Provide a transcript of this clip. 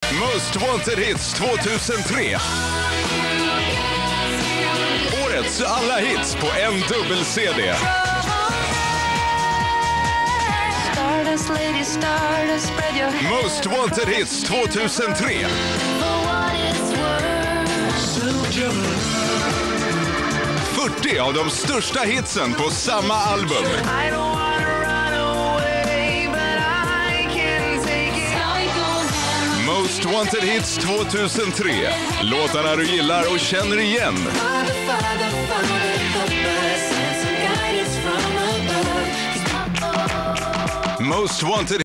Most Wanted Hits 2003. Årets alla hits på en dubbel-CD. Most Wanted Hits 2003. 40 av de största hitsen på samma album. Most Wanted Hits 2003. Låtarna du gillar och känner igen. Most Wanted